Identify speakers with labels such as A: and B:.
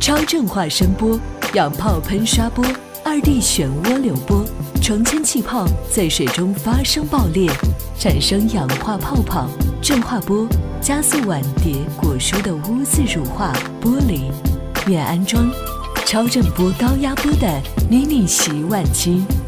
A: 超正化声波、氧泡喷刷波、2D 漩涡流波，成千气泡在水中发生爆裂，产生氧化泡泡。正化波加速碗碟果蔬的污渍乳化剥离。免安装超正波高压波的迷你洗碗机。